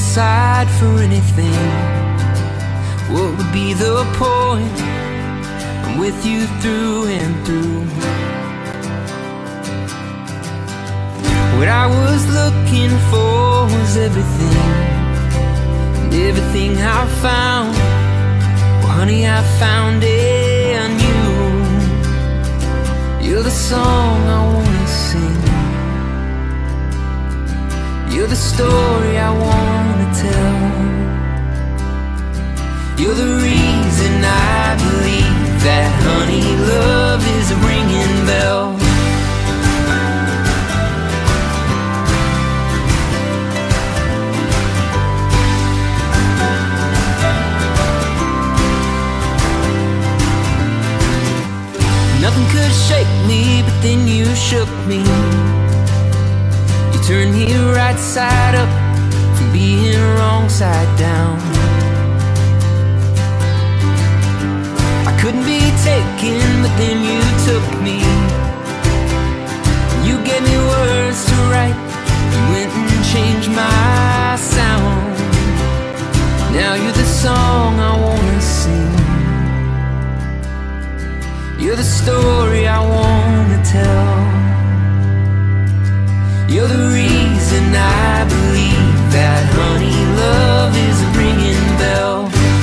side for anything. What would be the point? I'm with you through and through. What I was looking for was everything, and everything I found, well honey, I found in you. You're the song I wanna sing, you're the story I wanna tell, you're the reason I believe that honey, love is a ringing bell. Nothing could shake me, but then you shook me. You turned me right side up from being wrong side down. I couldn't be taken, but then you took me. You gave me words to write, you went and changed my sound. Now you're the song I wanna sing, you're the story I wanna tell, you're the reason I believe that honey, love is a ringing bell.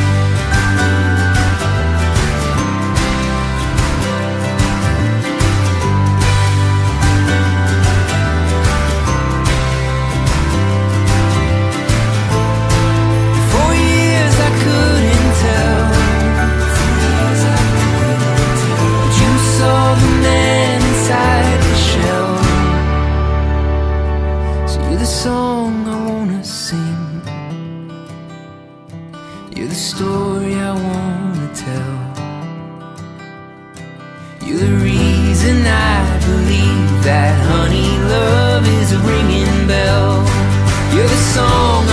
For years I couldn't tell, saw the man inside the shell. So you're the song I wanna sing, you're the story I wanna tell, you're the reason I believe that honey, love is a ringing bell. You're the song